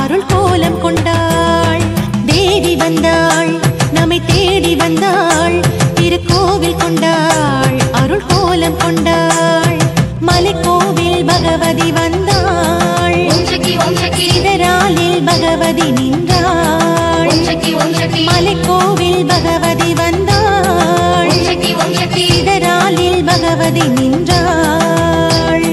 அருள் கோலம் கொண்டாள். தேவி வந்தாள் நம்மை தேடி வந்தாள். திருக்கோவில் கொண்டாள் அருள் கோலம் கொண்டாள். மலைக்கோவில் பகவதி வந்தாள். இதராலில் பகவதி நின்றாள். மலைக்கோவில் பகவதி வந்தாள். இதராலில் பகவதி நின்றாள்.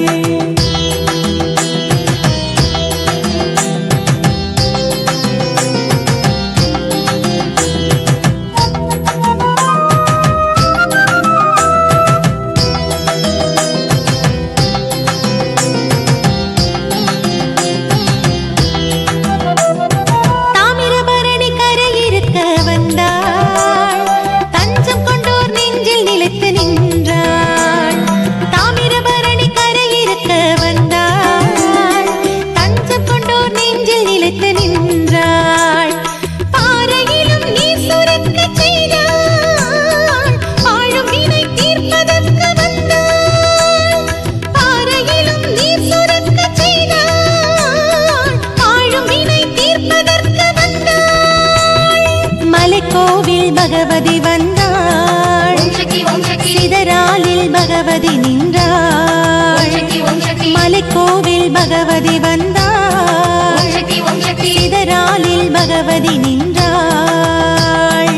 பகவதி வந்தாள். சிதறாலில் பகவதி நின்றாள். மலைக்கோவில் பகவதி வந்தாள். சிதறாலில் பகவதி நின்றாள்.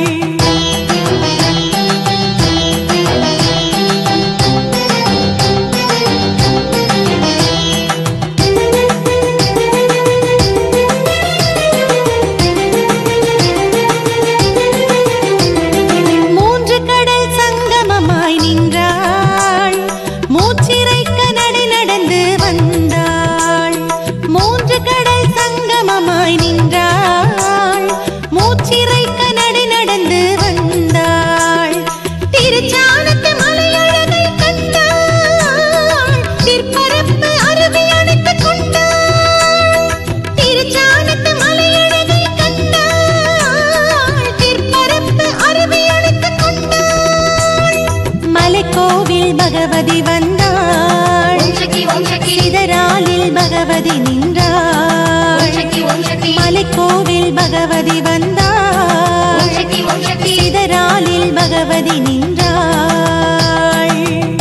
பகவதி வந்தாள். சிதறாலில் பகவதி நின்றாள். மலைக்கோவில் பகவதி வந்தாள். சிதறாலில் பகவதி நின்றாள்.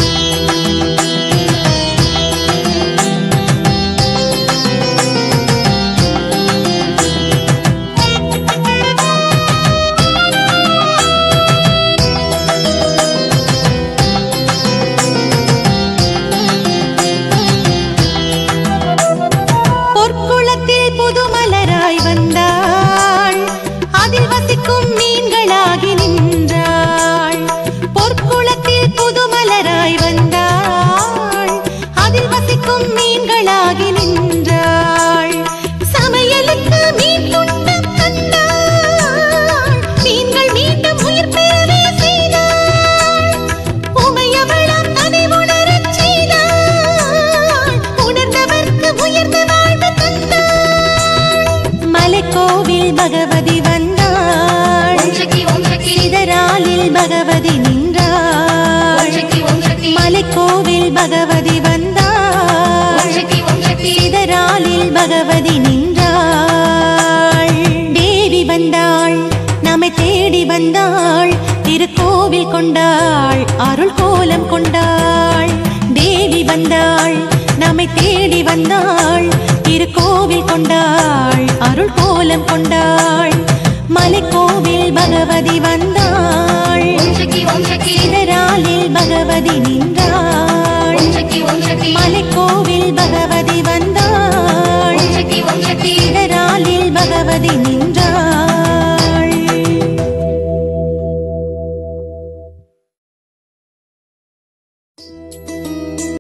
பகவதி வந்தாள். சிதறாலில் பகவதி நின்றாள். மலைக்கோவில் பகவதி வந்தாள். சிதறாலில் பகவதி நின்றாள். தேவி வந்தாள் நம்மை தேடி வந்தாள். திருக்கோவில் கொண்டாள் அருள் கோலம் கொண்டாள். தேவி வந்தாள் நம்மை தேடி வந்தாள். திருக்கோவில் கொண்டாள் அருள் கோலம் கொண்டாள். மலைக்கோவில் பகவதி வந்தாள். சிதறாலில் பகவதி நின்றாள். மலைக்கோவில் பகவதி